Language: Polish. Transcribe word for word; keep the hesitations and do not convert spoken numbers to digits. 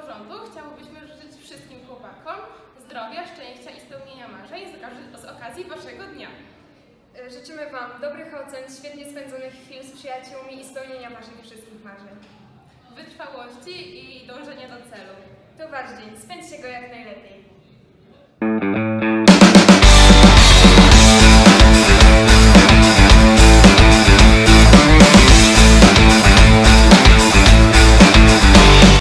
zarządu chciałybyśmy życzyć wszystkim chłopakom zdrowia, szczęścia i spełnienia marzeń z okazji, z okazji Waszego dnia. Życzymy Wam dobrych ocen, świetnie spędzonych chwil z przyjaciółmi i spełnienia Waszych wszystkich marzeń. Wytrwałości i dążenia do celu. To Wasz dzień, spędźcie go jak najlepiej.